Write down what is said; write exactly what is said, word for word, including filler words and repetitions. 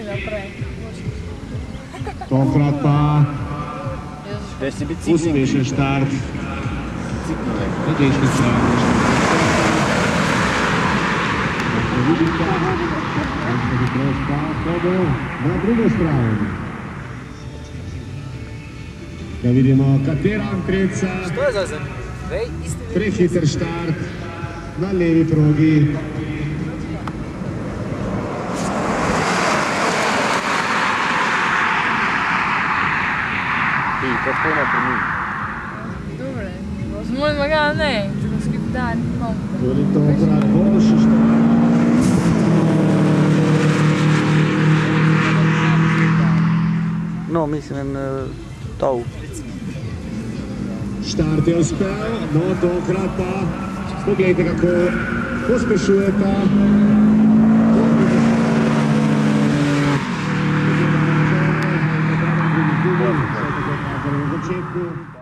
Tokrat pa uspešen štart. Odlični štart. Na drugo stran. Da vidimo, katera treca. Prehiter štart na levi progi. Kako naprej? Dobre, z mojim magam ne, tako skriptar imam. Tudi tokrat boljši štart. No, mislim, tov. Štart je uspel, no tokrat pa pogledajte, kako pospešujeta. Na začetku.